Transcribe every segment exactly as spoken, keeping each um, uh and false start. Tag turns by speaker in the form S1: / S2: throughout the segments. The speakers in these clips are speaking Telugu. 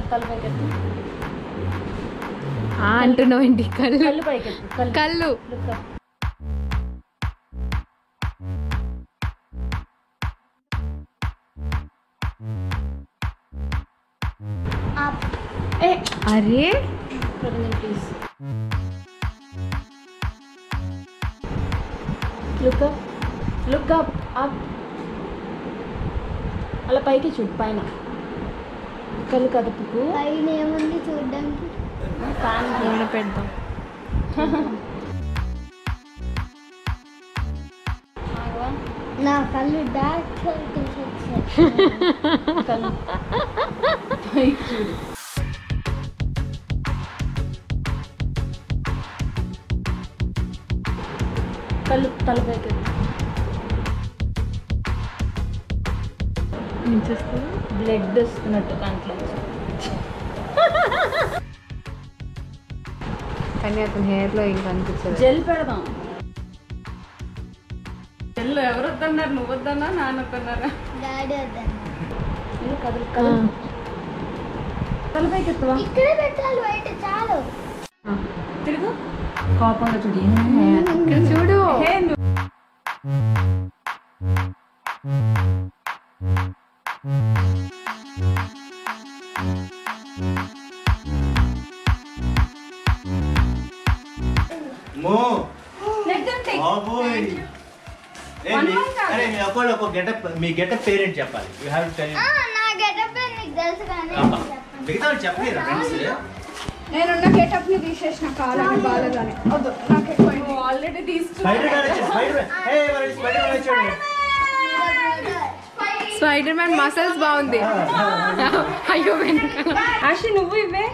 S1: తలపైకెత్తు
S2: అంటున్నావు ఏంటి? కళ్ళు
S1: కళ్ళు పైకెత్తు.
S2: కళ్ళు అరే
S1: please look up look up up అలా పైకి చూడు పైన కళ్ళు కదుపుకు
S3: పైన ఏముంది చూడడానికి
S1: ఫ్యాన్
S2: ఏమైనా పెడదాం
S3: నా కళ్ళు డార్క్ సర్కిల్స్ వచ్చాయి
S1: కళ్ళు పైకి చూడు కళ్ళు తలపైకి బ్లడ్ వస్తున్నట్టు కంట్లో
S2: కానీ అతని హెయిర్లో ఏం కనిపించదు.
S1: జెల్ పెడదాం. జెల్ ఎవరు వద్దన్నారు? నువ్వు వద్దన్నా నాన్న వద్దన్నారా?
S3: డాడీ వద్దన్నా.
S1: ఇది కదులు కదులు తలపైకి ఎత్తువా
S3: ఇక్కడే పెట్టాలి బయట చాలు.
S1: తిరుగు కోపంగా చూడు
S2: ఇక్కడ చూడు
S4: మీ గెటప్ పేరెంట్ చెప్పాలి. యూ హావ్ టు టెల్
S3: ఆ నా గెటప్ నీకు తెలుసు కానీ
S4: మిగతా చెప్పలేరా ఫ్రెండ్స్?
S5: నేనున్న గెటప్ ని తీసేసిన కాలని బాలగానే వద్దు నాకు ఎక్కువ
S1: ఆల్రెడీ తీసుకు
S4: స్పైడర్ మ్యాన్ వచ్చి స్పైడర్ మ్యాన్ హే మరి స్పైడర్ మ్యాన్ వచ్చాడు.
S2: స్పైడర్ మ్యాన్ మసల్స్ బాగుంది. అయ్యో వెనక
S1: ఆశి నువ్వు ఇవే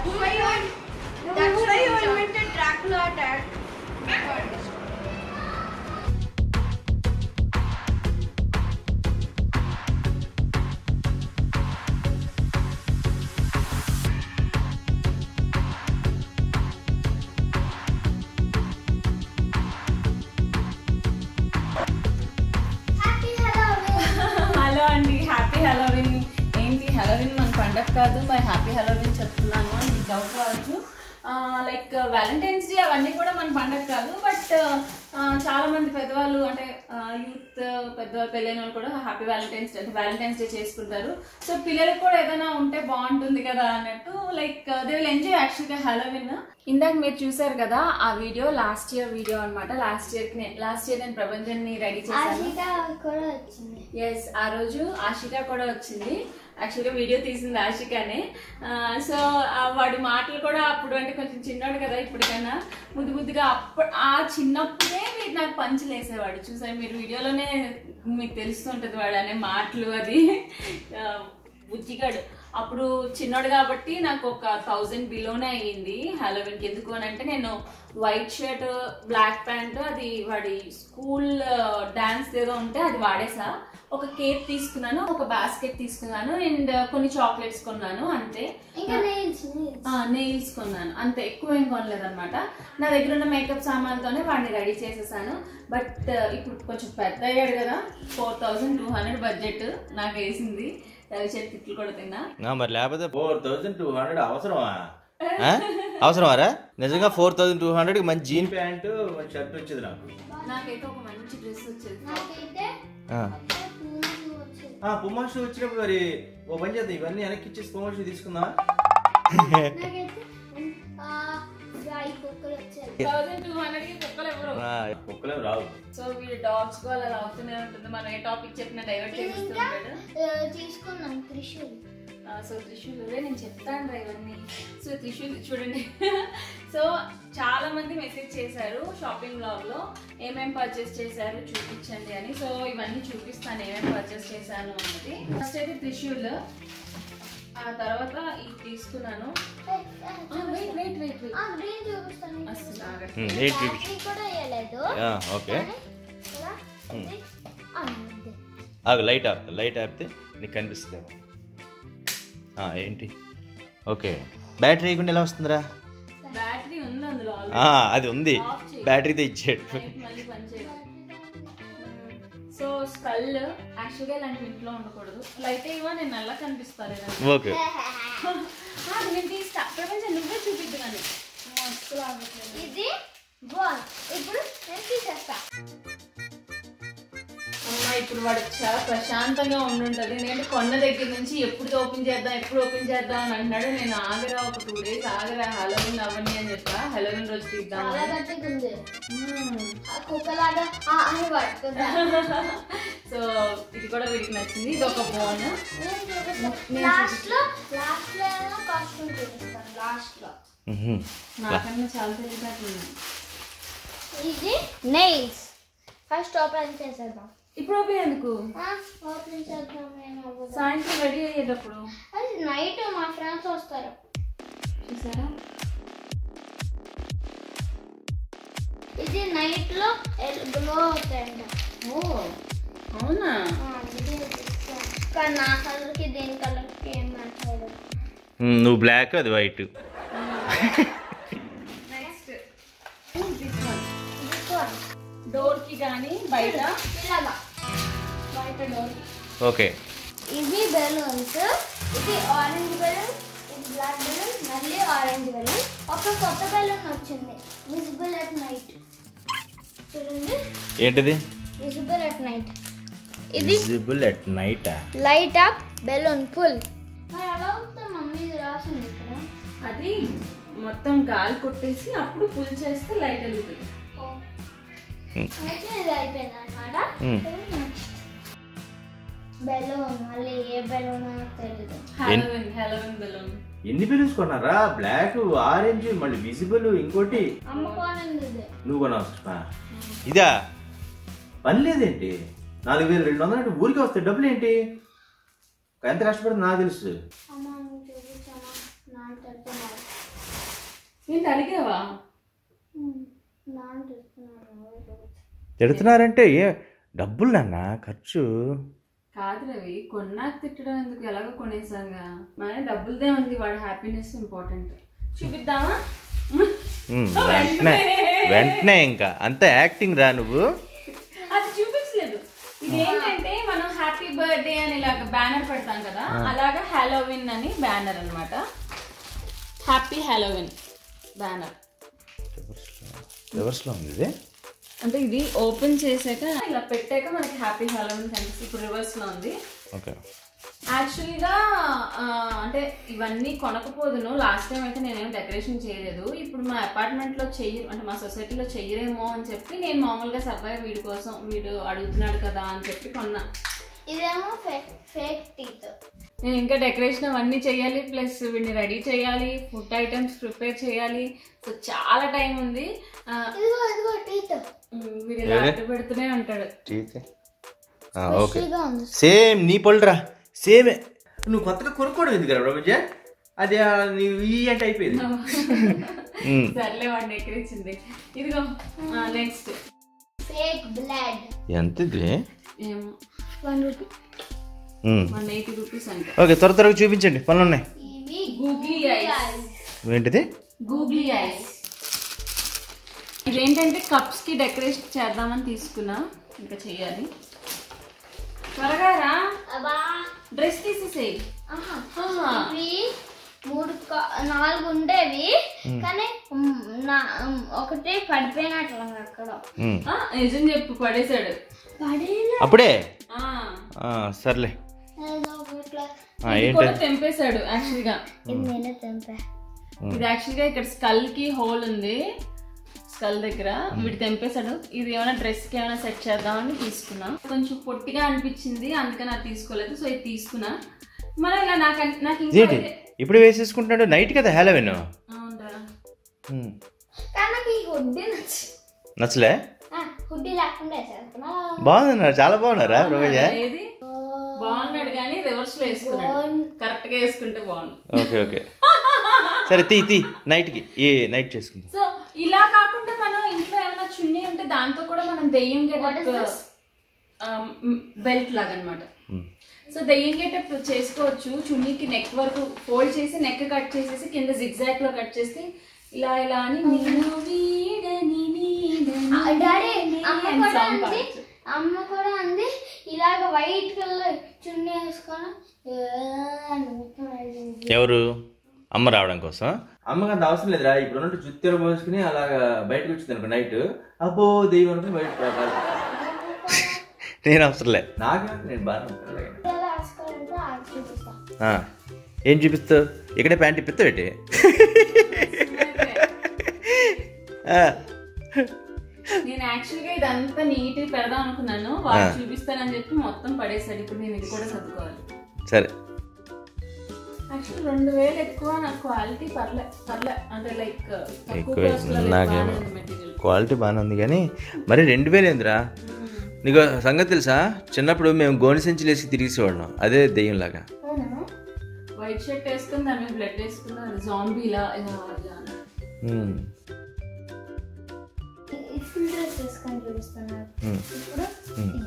S1: హలో అండి, హ్యాపీ హలోవిన్. ఏంటి హలోవిన్ మన పండగ కాదు, మరి హ్యాపీ హలోవిన్ చెప్తున్నాను అని మీకు డౌట్ రావచ్చు. లైక్ వ్యాలంటైన్స్ డే అవన్నీ కూడా మన పండగ కాదు, బట్ చాలా మంది పెద్దవాళ్ళు అంటే యూత్ పెద్దవాళ్ళు పెళ్ళైన వాళ్ళు కూడా హ్యాపీ వ్యాలంటైన్స్ డే అంటే వ్యాలంటైన్స్ డే చేసుకుంటారు. సో పిల్లలకు కూడా ఏదైనా ఉంటే బాగుంటుంది కదా అన్నట్టు లైక్ దే విల్ ఎంజాయ్ యాక్చువల్గా హలోవిన్. ఇందాక మీరు చూసారు కదా ఆ వీడియో, లాస్ట్ ఇయర్ వీడియో అనమాట. లాస్ట్ ఇయర్ లాస్ట్ ఇయర్ నేను ప్రభంజన్ని రెడీ చేశాను. ఎస్, ఆ రోజు ఆశిక కూడా వచ్చింది. యాక్చువల్గా వీడియో తీసింది ఆశికనే. సో వాడి మాటలు కూడా అప్పుడు అంటే కొంచెం చిన్నవాడు కదా, ఇప్పటికన్నా ముద్దు ముద్దుగా అప్పుడు ఆ చిన్నప్పుడే మీరు నాకు పంచులు వేసేవాడు. చూసారు మీరు వీడియోలోనే మీకు తెలుస్తుంటుంది వాడు అనే మాటలు. అది బుజ్జిగాడు అప్పుడు చిన్నోడు కాబట్టి నాకు ఒక థౌజండ్ బిలోనే అయ్యింది హలోవిన్కి. ఎందుకు అని అంటే నేను వైట్ షర్ట్ బ్లాక్ ప్యాంట్ అది వాడి స్కూల్ డాన్స్ ఏదో ఉంటే అది వాడేసా. ఒక కేక్ తీసుకున్నాను, ఒక బాస్కెట్ తీసుకున్నాను అండ్ కొన్ని చాక్లెట్స్ కొన్నాను అంతే. నెయిల్స్ కొన్నాను అంతే, ఎక్కువ ఏం కొనలేదు అనమాట. నా దగ్గర ఉన్న మేకప్ సామాన్లతోనే వాడిని రెడీ చేసేసాను. బట్ ఇప్పుడు కొంచెం పెద్ద అయ్యాడు కదా, four thousand two hundred budget నాకు వేసింది. రవిచేతి తిట్లు కూడా తిన్నా.
S4: మరి లేకపోతే ఫోర్ థౌసండ్ టూ హండ్రెడ్ అవసరమా? అవసరమారా నిజంగా? ఫోర్ థౌసండ్ టూ హండ్రెడ్ మంచి జీన్ ప్యాంటు షర్ట్ వచ్చేది నాకు.
S1: నాకైతే ఒక మంచి డ్రెస్ వచ్చేది.
S4: పుమ్మా షూ వచ్చినప్పుడు మరి ఓ పని చేద్దాం, ఇవన్నీ వెనక్కి ఇచ్చేసి పుమ్మా షూ తీసుకుందాం. కుక్కలేం రావు.
S1: సో వీడు డాగ్స్ కు అలా అవుతూనే ఉంటుంది. మనం ఏ టాపిక్ చెప్పినా డైవర్ట్ చేస్తుంటాడు.
S3: తీసుకున్నాం త్రిశూల్.
S1: సో త్రిశూల్ నేను చెప్తాను రా ఇవన్నీ. సో త్రిశూల్ చూడండి. సో చాలా మంది మెసేజ్ చేశారు షాపింగ్ బ్లాగ్ లో ఏమేమి పర్చేస్ చేశారు చూపించండి అని. సో ఇవన్నీ చూపిస్తాను ఏమేమి పర్చేస్ చేశాను అన్నది. ఫస్ట్ అయితే త్రిశూల్, ఆ తర్వాత ఇది తీసుకున్నాను. వెయిట్ వెయిట్ వెయిట్
S4: లైట్ ఆప్ లైట్ ఆపితే నీకు కనిపిస్తుంది ఏంటి? ఓకే, బ్యాటరీ వేయకుండా ఎలా వస్తుందిరా?
S1: బ్యాటరీ ఉంది అందులో,
S4: అది ఉంది, బ్యాటరీతో ఇచ్చాడు.
S1: సో స్కల్ యాక్చువల్గా ఇలాంటి ఇంట్లో ఉండకూడదు. లైట్ ఇవ్వ నేను నల్ల కనిపిస్తాను.
S4: ఓకే
S1: నేను తీస్తా. ప్రపంచం నువ్వే చూపిద్దు కానీ
S3: ఇది బాల్. ఇప్పుడు నేను తీసేస్తా.
S1: అమ్మ ఇప్పుడు వాడు చాలా ప్రశాంతంగా ఉండుంటది. నేను కొన్న దగ్గర నుంచి ఎప్పుడు ఓపెన్ చేద్దాం ఎప్పుడు ఓపెన్ చేద్దాం అని అంటున్నాడు. నేను ఆగరా ఒక టూ డేస్ ఆగరా హలోవిన్ అవన్నీ అని చెప్పా. హలోవిన్ రోజు తీద్దాం.
S3: చాలా గట్టిగా ఉంది. కుక్కలాగా అని పడుతుందా.
S1: సో ఇది కూడా వీడికి నచ్చింది. ఇది ఒక బోన్.
S3: లాస్ట్ లో లాస్ట్ లో కాస్ట్యూమ్ చూపిస్తాను. లాస్ట్ లో
S1: నాకన్నా చాలా తెలియదు.
S3: ఇది నెయిల్స్. ఫస్ట్ ఓపెన్ చేసేద్దాం.
S1: ఇప్పుడు ఓపెన్ ఎందుకు?
S3: ఓపెన్ చేద్దాం.
S1: సాయంత్రం రెడీ అయ్యేటప్పుడు.
S3: అది నైట్ మా ఫ్రెండ్స్ వస్తారు
S1: చూసారా?
S3: ఇది నైట్ లో గ్లో అవుతాయంట.
S1: ఓ అవునా?
S3: కానీ నా కలర్ కి దేని కలర్ కి ఏం మ్యాచ్ అవ్వదు.
S4: నువ్వు బ్లాక్ అది వైట్.
S1: నెక్స్ట్ డోర్ కి కానీ బయట
S3: ఇలాగా
S1: బయట డోర్.
S4: ఓకే
S3: ఇవి బెలూన్స్. ఇది ఆరెంజ్ బెలూన్, ఇది బ్లాక్ బెలూన్, మళ్ళీ ఆరెంజ్ బెలూన్. ఒక కొత్త బెలూన్ వచ్చింది, విజిబుల్ ఎట్ నైట్. చూడండి
S4: ఏంటిది?
S3: Visible at night. ఇది
S4: visible at night.
S3: Light up balloon full. మరి ఎలా అవుతుంది మమ్మీ? ఇది రాసింది ఇక్కడ.
S1: అది మొత్తం గాలి కొట్టేసి అప్పుడు పుల్ చేస్తే లైట్ వెలుగుతుంది.
S3: అయితే ఇది అయిపోయింది అనమాట. బెలూన్ మళ్ళీ ఏ బెలూన్ తెలియదు.
S1: Halloween Halloween balloon.
S4: ఎన్ని బెలూన్స్ కొన్నారా? బ్లాక్, ఆరెంజ్, మళ్ళీ విజిబుల్, ఇంకోటి
S3: అమ్ముకోనండి.
S4: నువ్వు కొన్నావు. ఇదా పని లేదేంటి? నాలుగు వేలు రెండు వందలు అంటే ఊరికి వస్తాయి. డబ్బులు ఏంటి? ఎంత కష్టపడుతుంది నాకు తెలుసు.
S1: ఏంటి అడిగావా?
S4: తిడుతున్నారంటే ఏ డబ్బులు నాన్న ఖర్చు
S1: కాదు రవి. కొన్నాక తిట్టడం ఎందుకు? ఎలాగో కొనేసాగా. మన డబ్బులదే ఉంది. వాడి హ్యాపీనెస్ ఇంపార్టెంట్. చూపిద్దామా?
S4: వెంటనే వెంటనే ఇంకా అంత యాక్టింగ్ రా నువ్వు.
S1: అది చూపించలేదు. ఇది ఏంటంటే మనం హ్యాపీ బర్త్డే అని ఇలాగ బ్యానర్ పెడతాం కదా, అలాగా హాలోవిన్ అని బ్యానర్ అన్నమాట. Happy Halloween banner.
S4: రివర్స్లో ఉంది ఇది.
S1: అంటే ఇది ఓపెన్ చేసాక ఇలా పెట్టాక మనకి హ్యాపీ హాలోవిన్ కనిపిస్తుంది. ఇప్పుడు రివర్స్ లో ఉంది.
S4: ఓకే
S1: యాక్చువల్గా అంటే ఇవన్నీ కొనకపోదును. లాస్ట్ టైం అయితే నేనేం డెకరేషన్ చేయలేదు. ఇప్పుడు మా అపార్ట్మెంట్ లో చెయ్యరు, అంటే మా సొసైటీలో చెయ్యరేమో అని చెప్పి నేను మామూలుగా సర్వైవ్ వీడి కోసం వీడు అడుగుతున్నాడు కదా అని చెప్పి కొన్నా.
S3: ఇదేమో ఫేక్ టీత్.
S1: నేను ఇంకా డెకరేషన్ అవన్నీ చేయాలి, ప్లస్ వీడిని రెడీ చేయాలి, ఫుడ్ ఐటమ్స్ ప్రిపేర్ చేయాలి. సో చాలా టైం ఉంది.
S3: ఇదిగో ఇదిగో టీత్.
S1: వీడు ఇలా అడ్డు పెడుతూనే ఉంటాడు.
S4: ఓకే సేమ్ నీ పళ్ళురా సేమే. నువ్వు కొత్తగా కొనుక్కోవడం ఎందుకు రమేష్? అది నీవు ఈ అంటే అయిపోయింది.
S1: సర్లే వాడిని ఎక్కడిచ్చింది. ఇదిగో నెక్స్ట్
S3: ఫేక్ బ్లడ్.
S4: ఎంత ఇది?
S1: ఏమో
S3: one rupee.
S1: One eighty rupees అంటే.
S4: ఓకే త్వర త్వరగా చూపించండి, పనులు ఉన్నాయి.
S3: ఇవి
S1: గూగ్లీ ఐస్.
S4: ఏంటిది?
S1: Googly eyes. ఇదేంటంటే కప్స్ కి డెకరేషన్ చేద్దామని తీసుకున్నా, ఇంకా చెయ్యాలి. త్వరగా రా.
S3: అబ్బా
S1: డ్రెస్ తీసేసేయి.
S3: ఇవి మూడు నాలుగు ఉండేవి కానీ ఒకటి పడిపోయినట్లు అక్కడ.
S1: నిజం చెప్పు, పడేశాడు.
S4: అప్పుడే సర్లే.
S1: తెంపేశాడు యాక్చువల్ గా.
S3: ఇది నేనే తెంపా.
S1: ఇది యాక్చువల్ గా ఇక్కడ స్కల్ కి హోల్ ఉంది, స్కల్ దగ్గర. వీడు తెంపేశాడు. ఇది ఏమైనా డ్రెస్ కి ఏమైనా సెట్ చేద్దామని తీసుకున్నా. కొంచెం పొట్టిగా అనిపించింది, అందుకని అది తీసుకోలేదు. సో ఇది తీసుకున్నా. మరి ఇలా నాకు నాకు ఇంకా
S4: ఇప్పుడు వేసేసుకుంటున్నాడు. నైట్ కదా హాలోవిన్. నచ్చలే?
S3: హుడ్డీ లేకుండా
S4: బాగున్నారు, చాలా బాగున్నారా రమేష్?
S1: ఏది బాగున్నాడు కానీ రివర్స్ లో వేసుకున్నాడు. కరెక్ట్ గా వేసుకుంటే బాగుంది.
S4: ఓకే ఓకే సరే తీ తీ నైట్ కి ఏ నైట్ చేసుకుందాం.
S1: సో ఇలా కాకుండా మనం ఇంట్లో ఏమైనా చున్నీ ఉంటే దాంతో కూడా మనం దెయ్యం గెటప్ బెల్ట్ లాగా అనమాట. సో దెయ్యం గెటప్ చేసుకోవచ్చు. చున్నీకి నెక్ వరకు ఫోల్డ్ చేసి నెక్ కట్ చేసేసి కింద జిగ్జాగ్ లో కట్ చేస్తే ఇలా ఇలా అని
S3: అమ్మ కూడా అంది ఇలాగ వైట్ కలర్ చున్నీ వేసుకొని
S4: ఎవరు అమ్మ రావడం కోసం? అమ్మకి అంత అవసరం లేదురా. ఇప్పుడు ఉన్నట్టు జుత్తెర పోసుకుని అలాగా బయటకు వచ్చింది అనుకో నైట్, అబ్బో దెయ్యం అనుకుని బయట రావాలి. నేను అవసరం లేదు నాకు, నేను బాగా ఏం చూపిస్తావు? ఇక్కడే ప్యాంట్ ఇప్పిస్తావు ఏంటి?
S1: నేను యాక్చువల్గా ఇదంతా నీట్ పెడదాం అనుకున్నాను, వాళ్ళు చూపిస్తానని చెప్పి మొత్తం పడేసాడు. ఇప్పుడు నేను ఇది కూడా చదువుకోవాలి.
S4: సరే
S1: యాక్చువల్ రెండు వేలు ఎక్కువ, నాకు క్వాలిటీ పర్లే పర్లే అంటే లైక్
S4: ఎక్కువ నాకేమో క్వాలిటీ బాగానే ఉంది కానీ మరి రెండు వేలు ఏందిరా? నీకు సంగతి తెలుసా, చిన్నప్పుడు మేము గోని సంచులు వేసి తిరిగేసేవాళ్ళం అదే దెయ్యం లాగా.
S1: వైట్ షర్ట్ వేసుకుని దాని మీద బ్లడ్ వేసుకున్నా జాంబీలా ఇలా
S3: ఫుల్ డ్రెస్ వేసుకొని చూపిస్తున్నారు. ఇప్పుడు ఇది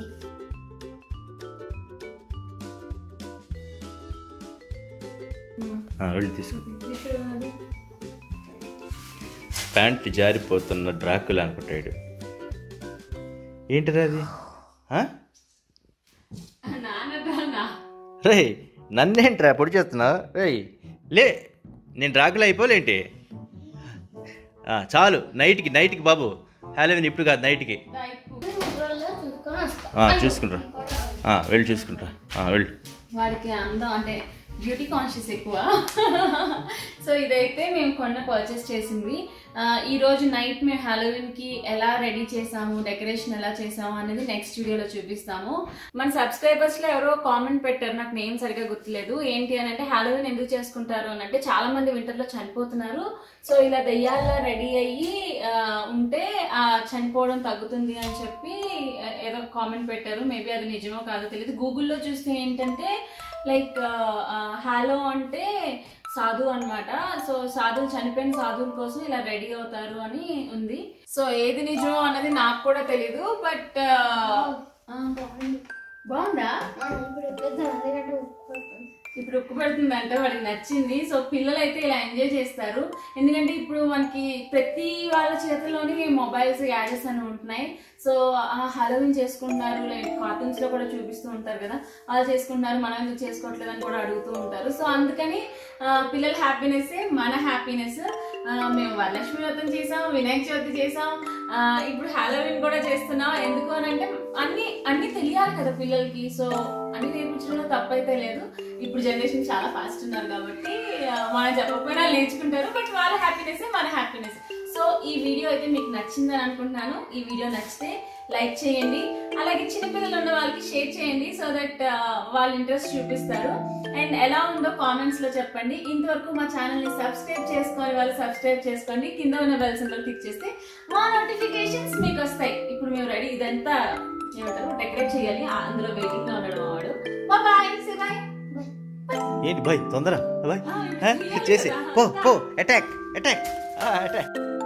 S4: వెళ్ళి తీసుకో. ప్యాంట్ జారిపోతున్న డ్రాకులా అనుకుంటాడు. ఏంటిరా అది? రే నన్నేంట్రా పొడి చేస్తున్నావు? రే లే, నేను డ్రాకులా అయిపోలేంటి? చాలు నైట్కి నైట్కి బాబు, హ్యాలోవిన్ ఇప్పుడు కాదు నైట్కి చూసుకుంటా. వెళ్ళి చూసుకుంటా వెళ్ళు.
S1: వాడికి అందం అంటే బ్యూటీ కాన్షియస్ ఎక్కువ. సో ఇదైతే మేము కొన్న పర్చేస్ చేసింది. ఈ రోజు నైట్ మేము హ్యాలోవిన్కి ఎలా రెడీ చేసాము, డెకరేషన్ ఎలా చేసాము అనేది నెక్స్ట్ వీడియోలో చూపిస్తాము. మన సబ్స్క్రైబర్స్లో ఎవరో కామెంట్ పెట్టారు, నాకు నేమ్ సరిగా గుర్తులేదు. ఏంటి అని అంటే హ్యాలోవిన్ ఎందుకు చేసుకుంటారు అని అంటే చాలా మంది వింటర్లో చనిపోతున్నారు, సో ఇలా దెయ్యాల్లో రెడీ అయ్యి ఉంటే ఆ చనిపోవడం తగ్గుతుంది అని చెప్పి ఏదో కామెంట్ పెట్టారు. మేబీ అది నిజమో కాదో తెలియదు. గూగుల్లో చూస్తే ఏంటంటే లైక్ హాలో అంటే సాధు అనమాట. సో సాధువులు చనిపోయిన సాధువుల కోసం ఇలా రెడీ అవుతారు అని ఉంది. సో ఏది నిజమో అన్నది నాకు కూడా తెలీదు. బట్ బాగుందా? ఇప్పుడు ఉక్కు పెడుతుంది అంటే వాడికి నచ్చింది. సో పిల్లలు అయితే ఇలా ఎంజాయ్ చేస్తారు, ఎందుకంటే ఇప్పుడు మనకి ప్రతి వాళ్ళ చేతిలోని మొబైల్స్ గ్యాజెట్స్ అని ఉంటున్నాయి. సో హ్యాలోవిన్ చేసుకుంటున్నారు, లైక్ కార్టూన్స్ లో కూడా చూపిస్తూ ఉంటారు కదా, వాళ్ళు చేసుకుంటున్నారు, మనం ఎందుకు చేసుకోవట్లేదు అని కూడా అడుగుతూ ఉంటారు. సో అందుకని పిల్లల హ్యాపీనెస్ మన హ్యాపీనెస్. మేము వరలక్ష్మి వ్రతం చేసాం, వినాయక చవితి చేసాం, ఇప్పుడు హ్యాలోవిన్ కూడా చేస్తున్నాం. ఎందుకు అని అంటే అన్ని అన్ని తెలియాలి కదా పిల్లలకి. సో అన్ని నేర్పించడంలో తప్పైతే లేదు. ఇప్పుడు జనరేషన్ చాలా ఫాస్ట్ ఉన్నారు కాబట్టి మనం చెప్పకపోయినా నేర్చుకుంటారు, బట్ వాళ్ళ హ్యాపీనెస్ మన హ్యాపీనెస్. సో ఈ వీడియో అయితే మీకు నచ్చిందని అనుకుంటున్నాను. ఈ వీడియో నచ్చితే లైక్ చేయండి, అలాగే చిన్నపిల్లలు ఉన్న వాళ్ళకి షేర్ చేయండి, సో దట్ వాళ్ళు ఇంట్రెస్ట్ చూపిస్తారు. అండ్ ఎలా ఉందో కామెంట్స్ లో చెప్పండి. ఇంతవరకు మా ఛానల్ ని సబ్స్క్రైబ్ చేసుకొని వాళ్ళు సబ్స్క్రైబ్ చేసుకోండి, కింద ఉన్న బెల్ సింబల్ క్లిక్ చేస్తే మా నోటిఫికేషన్స్ మీకు వస్తాయి. ఇప్పుడు మేము రెడీ, ఇదంతా ఏమంటారు డెకరేట్ చేయాలి, అందులో వెయిటింగ్ లో ఉండడం వాడు. Bye bye.
S4: ఏంటి బాయ్ తొందర బాయ్ చేసి పో పో అటాక్ అటాక్ అటాక్